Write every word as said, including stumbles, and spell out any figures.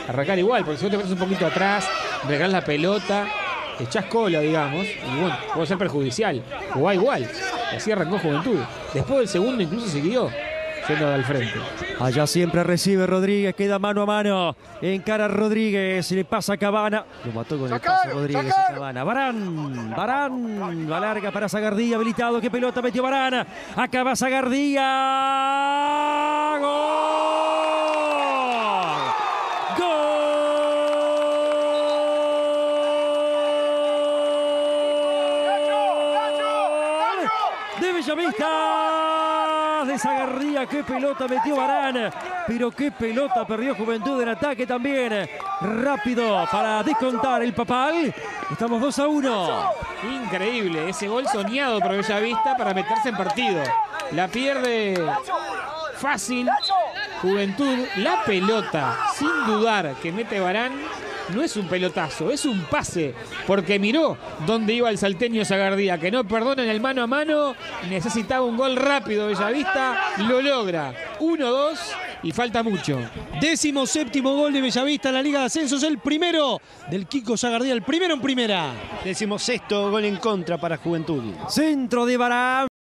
arrancar igual, porque si vos te metes un poquito atrás, regalás la pelota, echás cola, digamos, y bueno, puede ser perjudicial. Jugá igual. Y así arrancó Juventud. Después del segundo incluso siguió yendo al frente. Allá siempre recibe Rodríguez, queda mano a mano. Encara Rodríguez, le pasa a Cabana. Lo mató con el pase Rodríguez a Cabana. Barán, Barán, la larga para Zagardía, habilitado. ¿Qué pelota metió Barán? Acaba Zagardía. ¡Gol! ¡Gol! De Bellavista. De Zagardía, qué pelota metió Barán, pero qué pelota perdió Juventud en ataque también. Rápido para descontar el Papal. Estamos dos a uno. Increíble, ese gol soñado por Bellavista para meterse en partido. La pierde fácil Juventud. La pelota, sin dudar, que mete Barán, no es un pelotazo, es un pase, porque miró dónde iba el salteño Zagardía, que no perdona en el mano a mano, necesitaba un gol rápido Bellavista, lo logra. uno dos y falta mucho. Décimo séptimo gol de Bellavista en la Liga de Ascensos, el primero del Kiko Zagardía, el primero en primera. Décimo sexto gol en contra para Juventud. Centro de Barán.